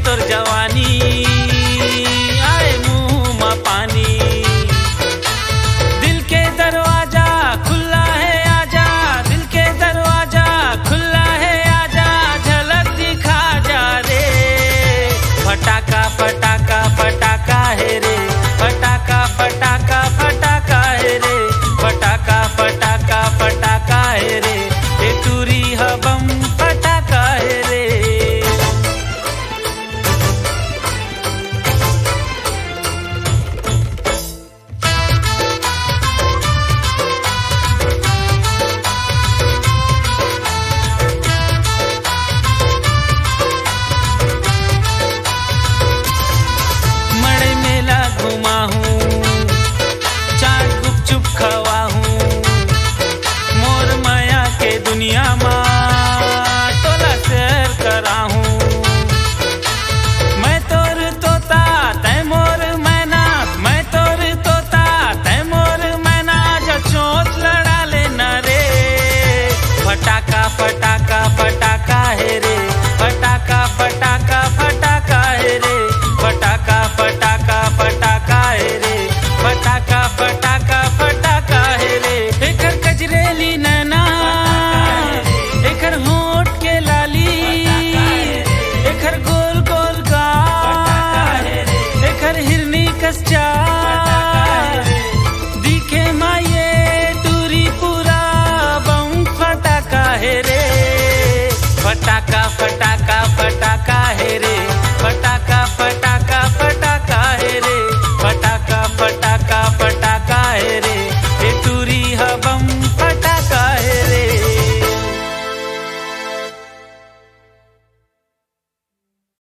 तोर जवानी आए मुँह में पानी। दिल के दरवाजा खुला है आजा, दिल के दरवाजा खुला है आजा, झलक दिखा जा रे। फटाका फटाका फटाका है रे, फटाका फटाका फटाका है रे, फटाका फटाका फटाका है रे, ये टूरी हबम फटाका है रे। मड़े मेला घुमा हूँ, चाट गुपचुप खवा हूँ, मोर माया के दुनिया में टोला सैर करा हूँ। मैं तोर तोता तै मोर मैना, मैं तोर तोता तै मोर मैना, जो चोंच लड़ा लेना रे। फटाका फटाका फटाका है रे, फटाका फटाका फटाका है रे, फटाका फटाका फटाका है रे, फटाका फटाका फटाका है रे। एकर कजरेली नैना, एकर होंठ के लाली, एकर गोल गोल गाल, एकर हिरनी कस चाल।